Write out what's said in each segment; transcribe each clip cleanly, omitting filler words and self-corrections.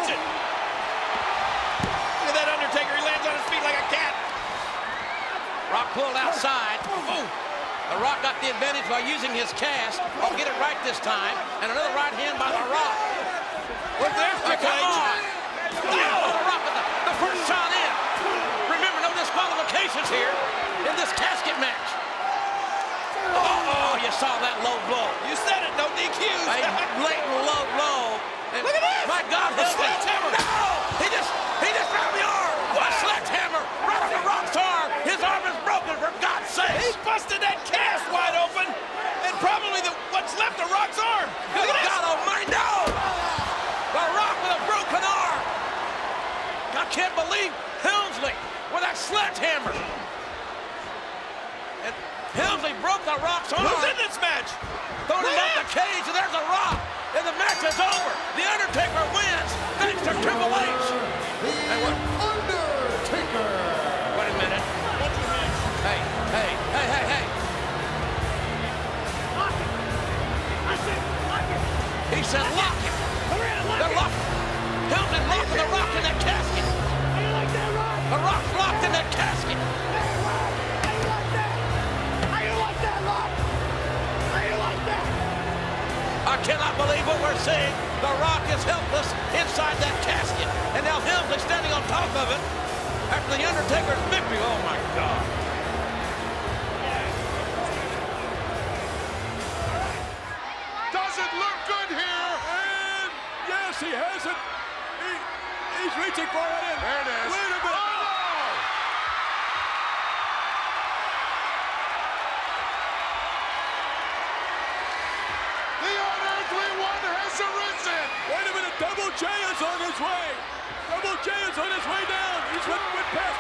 wins it. Look at that Undertaker. He lands on his feet like a cat. Rock pulled outside. Oh. The Rock got the advantage by using his cast. Oh, get it right this time. And another right hand by the Rock. What's there? Come on. Oh, the Rock with the first shot in. Remember, no disqualifications here in this casket match. Oh, you saw that low blow. You said it, no DQs. A blatant low blow. Look at this. My God, a sledgehammer. No, he just grabbed the arm. What a sledgehammer right on the Rock's arm. His arm is broken, for God's sake. He busted that cast wide open, and probably what's left of Rock's arm. Good God almighty, no! The Rock with a broken arm. I can't believe Helmsley with that sledgehammer. And Helmsley broke the Rock's arm. Who's in this match? Throwing him off the cage, and there's a Rock. And the match is over. The Undertaker wins thanks to Triple H. The Undertaker. Wait a minute. Hey. Lock it. I said lock it. He said lock it. They're locked. Helmsley locking the Rock in that casket. How you like that, Rock? The Rock's locked in that casket. Hey, Rock. How you like that? How you like that, Rock? How you like that? I cannot believe what we're seeing. The Rock is helpless inside that casket. And now Helmsley standing on top of it after the Undertaker's victory. Oh, my God. Doesn't look good here. And yes, he has it. He's reaching for it. In. There it is. Wait a minute. Oh, no. The unearthly one has arisen. Wait a minute. Double J is on his way. Double J is on his way down. He's went past.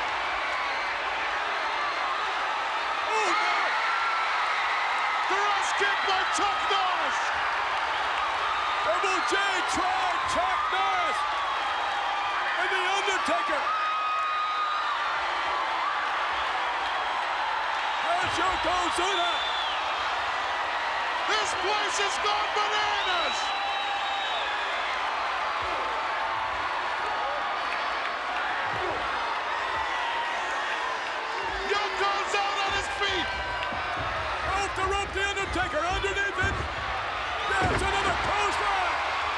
Oh, no. Thrust kick by Chuck Norris. Double J tried Chuck Norris. And the Undertaker. There's Yokozuna. This place has gone bananas. Yoko's out on his feet. Off the rope, the Undertaker underneath it. There's another clothesline.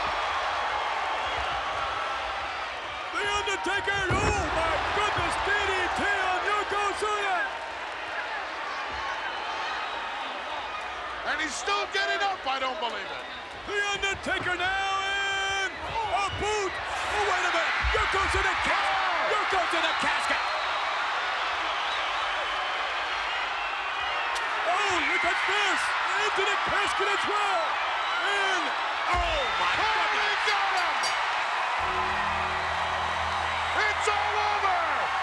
The Undertaker, oh my goodness, DDT on Yokozuna. And he's still getting up, I don't believe it. The Undertaker now in a boot. Oh, wait a minute. Yokozuna casket. Yokozuna casket. Oh, look at this. Into the casket as well. In. Oh, my Oh, he got him. It's all over.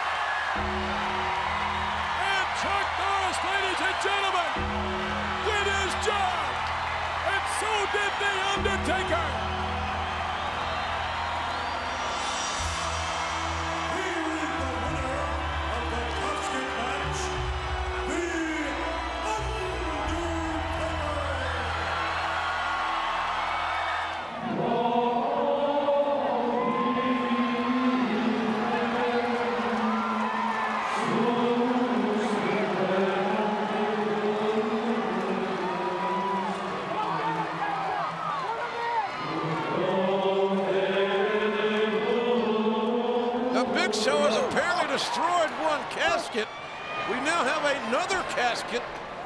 And Chuck Norris, ladies and gentlemen, did his job. And so did the Undertaker. Here is the winner of the casket match, the Show has apparently destroyed one casket. We now have another casket.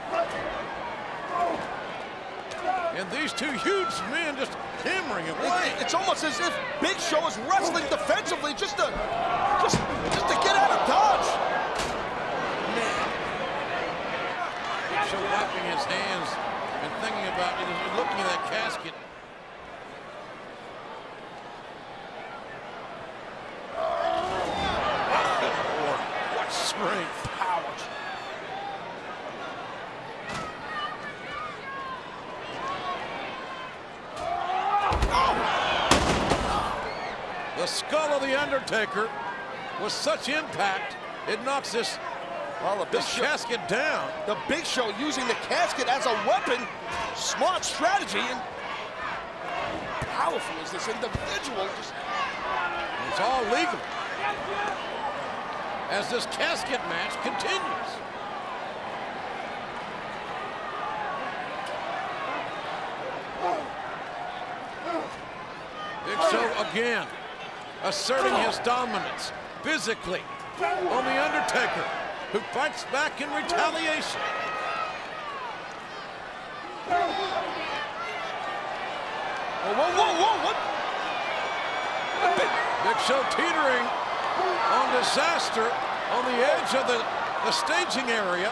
And these two huge men just hammering away. It's almost as if Big Show is wrestling defensively just to get out of dodge. Man. Big Show wiping his hands and thinking about it, looking at that casket. Strength. Ouch. The skull of the Undertaker with such impact, it knocks this casket down. The Big Show using the casket as a weapon. Smart strategy. And powerful is this individual. Just it's all legal as this casket match continues. Big Show again asserting his dominance physically on The Undertaker, who fights back in retaliation. Whoa, what? Big Show teetering on disaster on the edge of the staging area.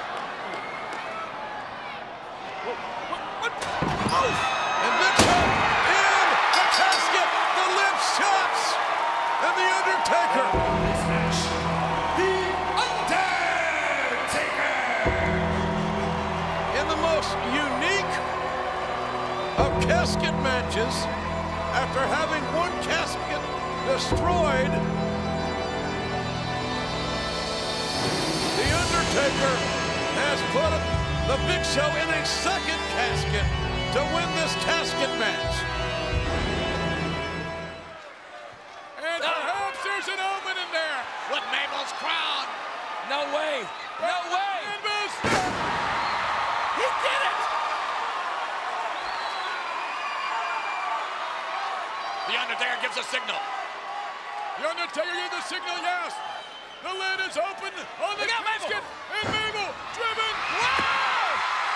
And Big Show in the casket, the lid shuts, and The Undertaker. The Undertaker! In the most unique of casket matches, after having one casket destroyed, The Undertaker has put the Big Show in a second casket to win this casket match. And perhaps there's an omen in there. With Mabel's crown. No way. No way. He did it. The Undertaker gives a signal. The Undertaker gives the signal, yes. The lid is open on the casket. And Mabel driven. Wow!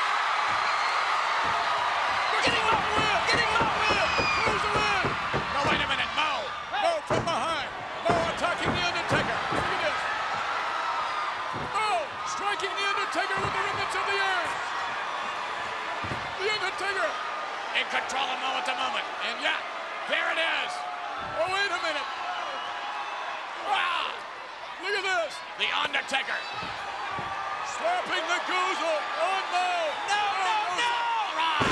Getting up. Getting up. Close the lid. No, wait a minute. Mo. Mo from behind. Mo attacking The Undertaker. Look at this. Mo striking The Undertaker with the remnants of the earth. The Undertaker. In control of Mo at the moment. And yeah, there it is. Oh, wait a minute. Wow! Look at this. The Undertaker. Slapping the goozle on Mo. No! Right.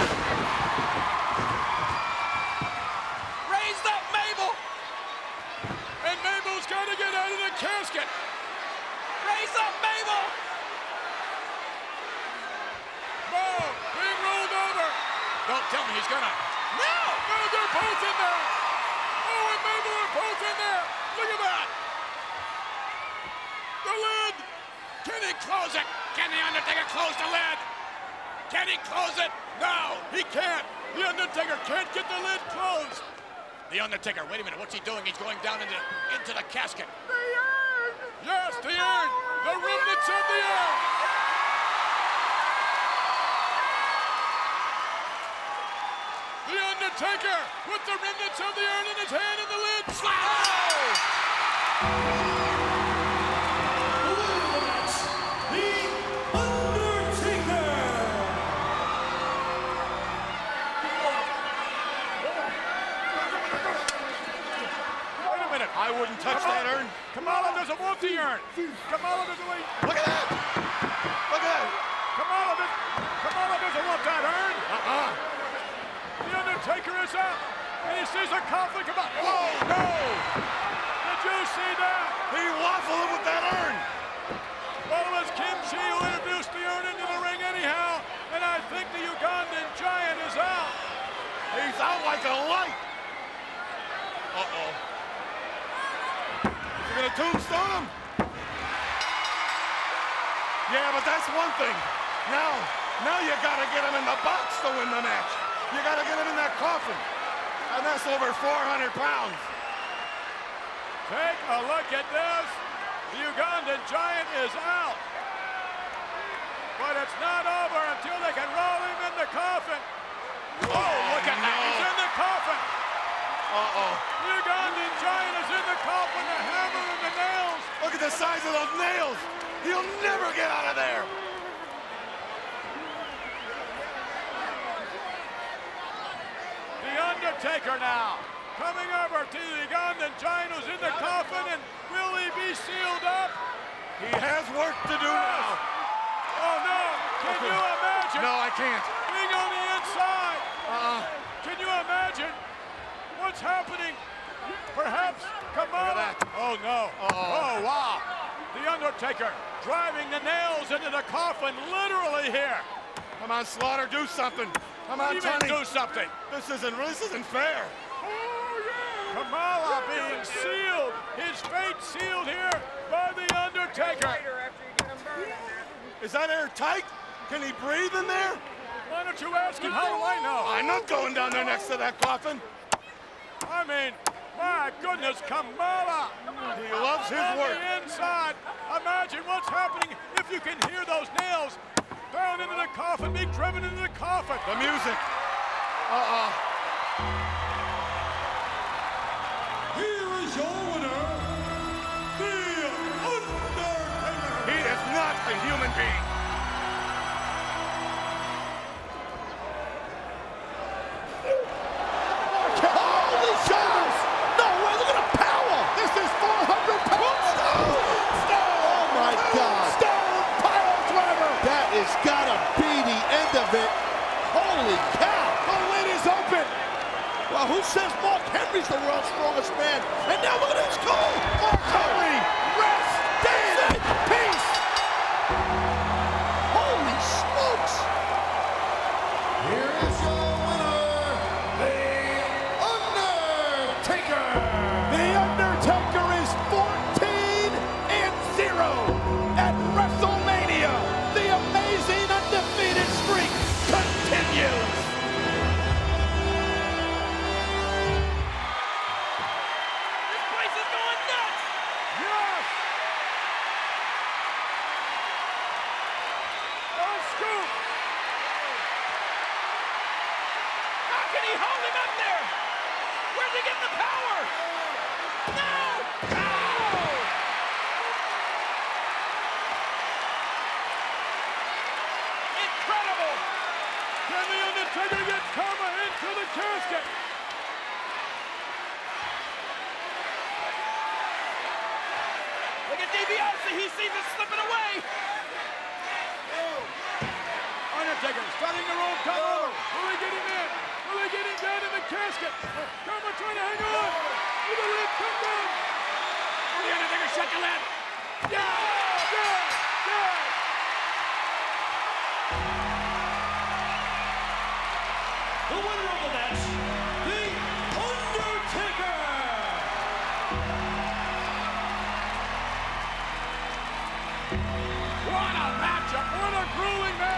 Raise up, Mabel. And Mabel's got to get out of the casket. Raise up, Mabel. Mo being rolled over. Don't tell me he's gonna. No! No, they're both in there. Oh, and Mabel are both in there. Look at that. The lid. Can he close it? Can The Undertaker close the lid? Can he close it? No! He can't. The Undertaker can't get the lid closed. The Undertaker, wait a minute, what's he doing? He's going down into the casket. Yes, the urn. The remnants of the urn. The Undertaker with the remnants of the urn in his hand and the lid. I wouldn't touch that urn. Kamala doesn't want the urn. Kamala doesn't want. Look at that. Look at that. Kamala doesn't want that urn. The Undertaker is out. And he sees a coffin come out. Oh, no. Did you see that? He waffled with that urn. Well, it was Kim Chi who introduced the urn into the ring anyhow. And I think the Ugandan Giant is out. He's out like a light. Uh-oh. You're gonna tombstone him? Yeah, but that's one thing. Now you gotta get him in the box to win the match. You gotta get him in that coffin. And that's over 400 pounds. Take a look at this. The Ugandan Giant is out. But it's not over until they can roll him in the coffin. Oh, look at that. He's in the coffin. Uh-oh. The Ugandan Giant is in the coffin, the hammer and the nails. Look at the size of those nails. He'll never get out of there. The Undertaker now coming over to the Ugandan Giant who's in the coffin, and will he be sealed up? He has work to do now. Oh no, can you imagine? No, I can't. Being on the inside. Can you imagine what's happening? Perhaps Kamala. Oh no. Oh wow. The Undertaker driving the nails into the coffin literally here. Come on, Slaughter, do something. Come on, What do you mean Tony. do something? This isn't fair. Oh yeah. Kamala being sealed, his fate sealed here by The Undertaker. Is that airtight? Can he breathe in there? Why don't you ask him? How do I know? I'm not going down there next to that coffin. I mean, my goodness, Kamala! He loves his on work. the inside. Imagine what's happening if you can hear those nails down into the coffin, being driven into the coffin. The music. Here is your winner, The Undertaker. He is not a human being. Holy shoulders! No way, look at the power! This is 400 pounds. Oh my God! Stone pile driver. That has gotta be the end of it. Holy cow! The lid is open. Well, who says Mark Henry's the world's strongest man? And now look at this goal! Mark Henry, rest in peace. Holy smokes! Here is your winner, The Undertaker. The Undertaker is 14-0 at WrestleMania. The amazing undefeated streak continues. This place is going nuts! Yes! A scoop! How can he hold him up there? Where's he getting the power? No! No! Incredible! Can The Undertaker get Kama into the casket? Look at DiBiase, he sees it slipping away. Undertaker starting to roll Kama over. Will they get him in? Will they get him down in the casket? Kama trying to hang on. Will the lid come down? The Undertaker shut the lid. The winner of the match, The Undertaker! What a matchup! What a grueling match!